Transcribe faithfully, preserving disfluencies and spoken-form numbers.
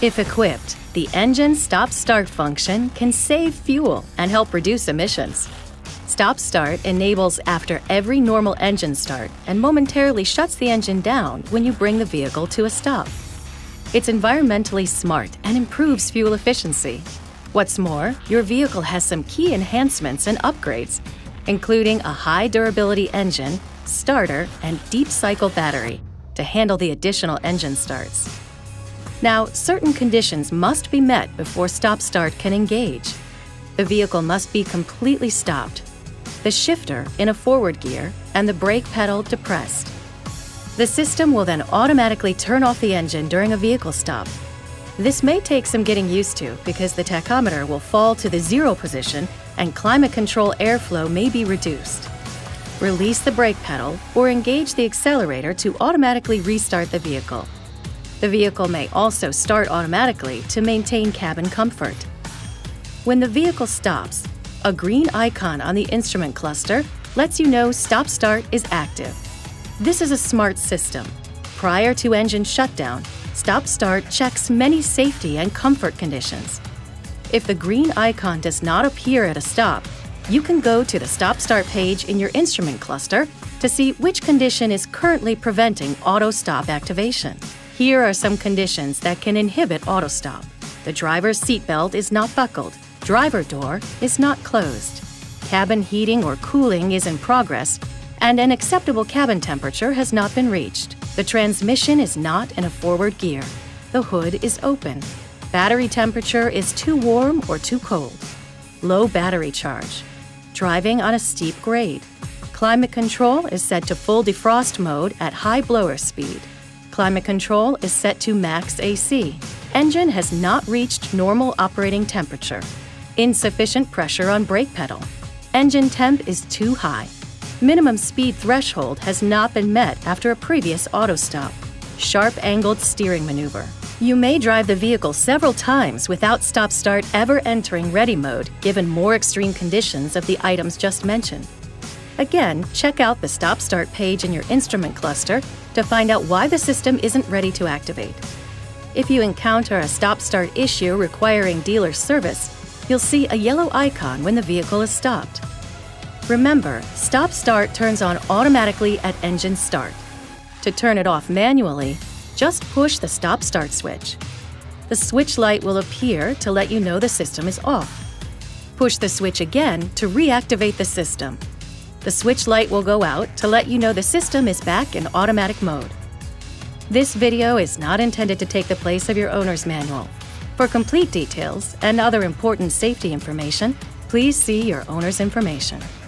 If equipped, the engine stop-start function can save fuel and help reduce emissions. Stop-start enables after every normal engine start and momentarily shuts the engine down when you bring the vehicle to a stop. It's environmentally smart and improves fuel efficiency. What's more, your vehicle has some key enhancements and upgrades, including a high-durability engine, starter, and deep-cycle battery to handle the additional engine starts. Now, certain conditions must be met before stop-start can engage. The vehicle must be completely stopped, the shifter in a forward gear, and the brake pedal depressed. The system will then automatically turn off the engine during a vehicle stop. This may take some getting used to because the tachometer will fall to the zero position and climate control airflow may be reduced. Release the brake pedal or engage the accelerator to automatically restart the vehicle. The vehicle may also start automatically to maintain cabin comfort. When the vehicle stops, a green icon on the instrument cluster lets you know stop-start is active. This is a smart system. Prior to engine shutdown, stop-start checks many safety and comfort conditions. If the green icon does not appear at a stop, you can go to the stop-start page in your instrument cluster to see which condition is currently preventing auto-stop activation. Here are some conditions that can inhibit auto-stop. The driver's seatbelt is not buckled, driver door is not closed, cabin heating or cooling is in progress, and an acceptable cabin temperature has not been reached. The transmission is not in a forward gear. The hood is open. Battery temperature is too warm or too cold. Low battery charge. Driving on a steep grade. Climate control is set to full defrost mode at high blower speed. Climate control is set to max A C. Engine has not reached normal operating temperature. Insufficient pressure on brake pedal. Engine temp is too high. Minimum speed threshold has not been met after a previous auto stop. Sharp angled steering maneuver. You may drive the vehicle several times without stop-start ever entering ready mode, given more extreme conditions of the items just mentioned. Again, check out the stop-start page in your instrument cluster to find out why the system isn't ready to activate. If you encounter a stop-start issue requiring dealer service, you'll see a yellow icon when the vehicle is stopped. Remember, stop-start turns on automatically at engine start. To turn it off manually, just push the stop-start switch. The switch light will appear to let you know the system is off. Push the switch again to reactivate the system. The switch light will go out to let you know the system is back in automatic mode. This video is not intended to take the place of your owner's manual. For complete details and other important safety information, please see your owner's information.